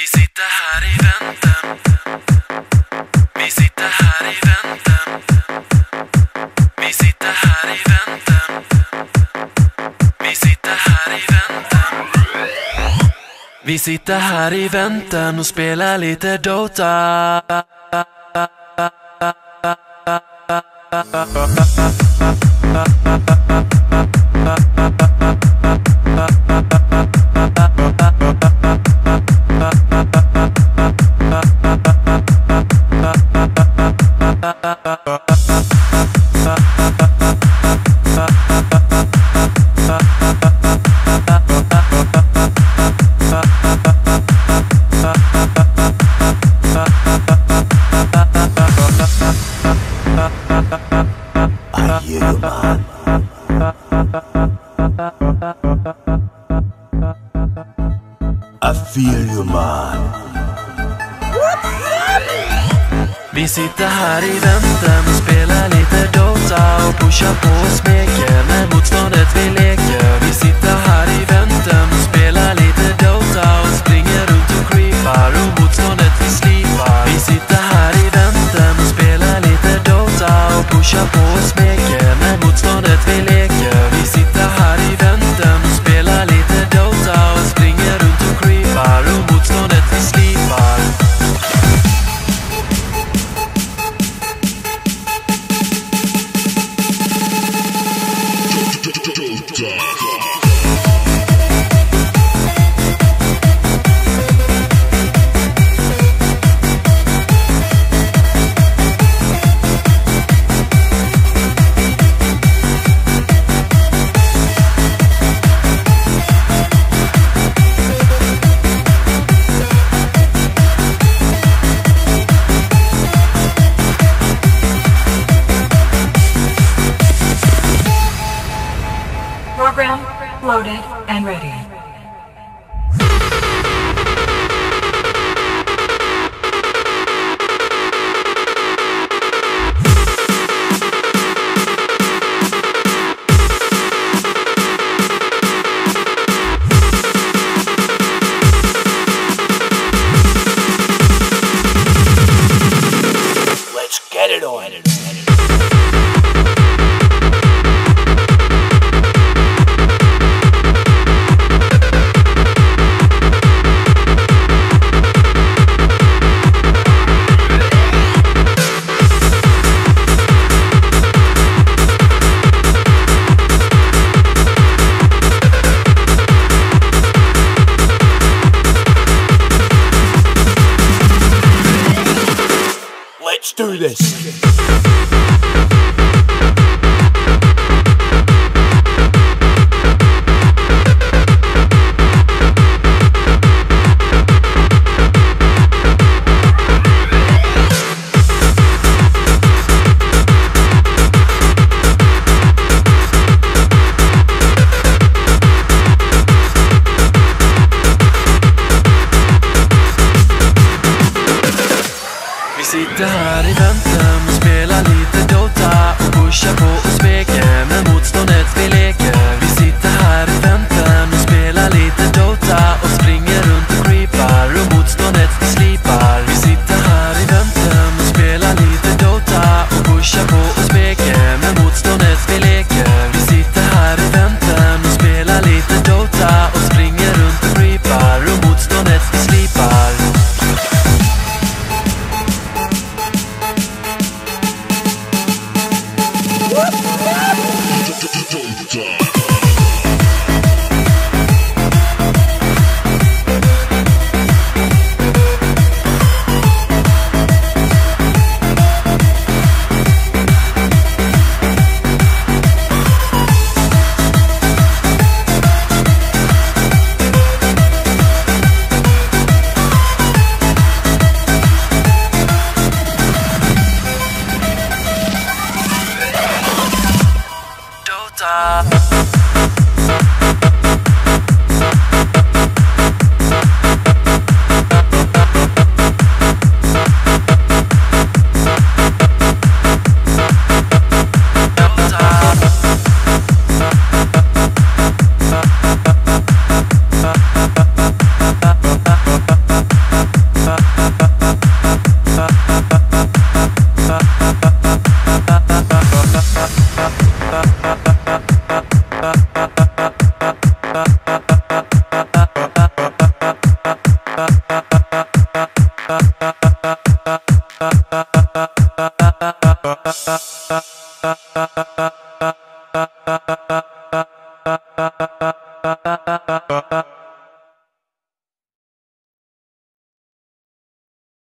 Vi sitter här i väntan. Vi sitter här i väntan. Vi sitter här i väntan. Vi sitter här i väntan. Vi sitter här i väntan och spelar lite Dota. I feel you, man. Vi sitter här i väntan och spelar lite Dota och pushar på och smeker med motståndet vi leker. Vi sitter här i väntan och spelar lite Dota och springer runt och creepar och motståndet vi slipar. Vi sitter här i väntan och spelar lite Dota och pushar på och smeker med motståndet vi leker. Vi sitter här i väntan och spelar lite Dota och springer runt och creepar och motståndet vi slipar. Program loaded and ready. Let's get it on. Let's do this. Vi sitter här i väntan och spelar lite Dota och pushar på och smeker med motståndet vi leker. Vi sitter här i väntan och spelar lite Dota och springer runt och creepar och motståndet vi slipar. Vi sitter här i väntan och spelar lite Dota och pushar på och smeker med motståndet vi leker. Vi sitter här i väntan och spelar lite Dota och springer runt och creepar och motståndet vi slipar. Whoop! ba ba ba ba ba ba ba ba